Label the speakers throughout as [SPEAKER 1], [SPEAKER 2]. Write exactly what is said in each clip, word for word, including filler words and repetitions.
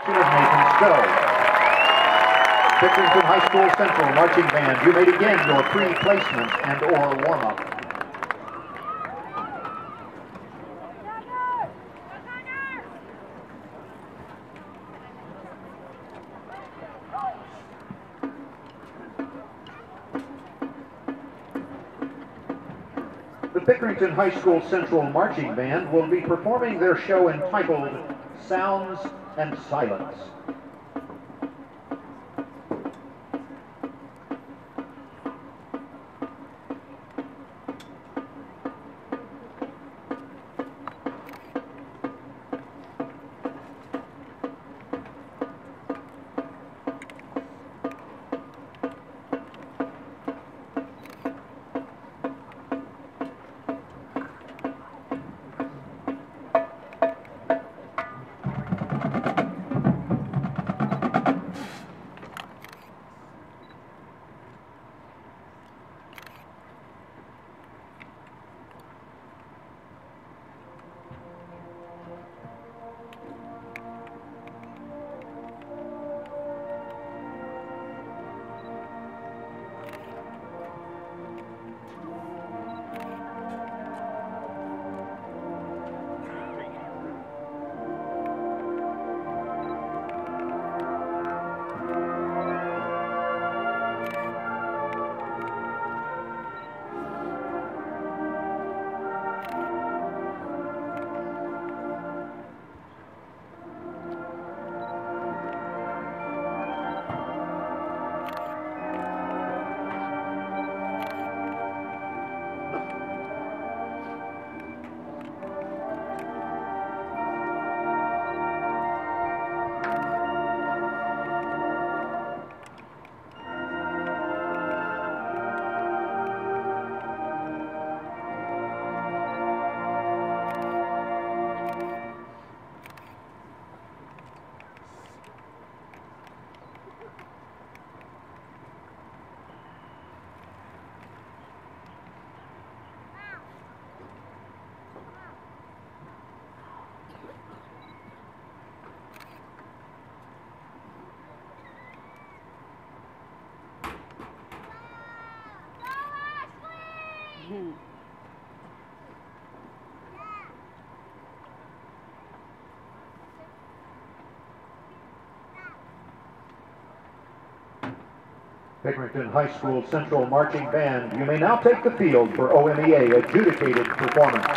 [SPEAKER 1] Pickerington High School Central Marching Band, you may begin your pre-placement and or warm-up. The Pickerington High School Central Marching Band will be performing their show entitled Sounds and Silence. Pickerington High School Central Marching Band, you may now take the field for O M E A adjudicated performance.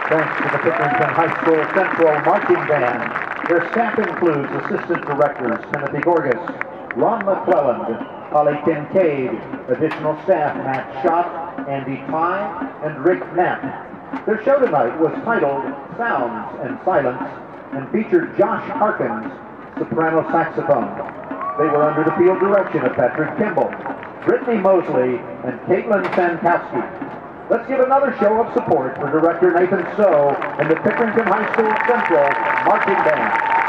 [SPEAKER 1] Thanks to the Pickerington High School Central Marching Band. Their staff includes Assistant Directors Timothy Gorgas, Ron McClelland, Holly Kincaid, additional staff Matt Schott, Andy Ty, and Rick Knapp. Their show tonight was titled Sounds and Silence and featured Josh Harkins, soprano saxophone. They were under the field direction of Patrick Kimball, Brittany Mosley, and Caitlin Sankowski. Let's give another show of support for Director Nathan Stowe and the Pickerington High School Central Marching Band.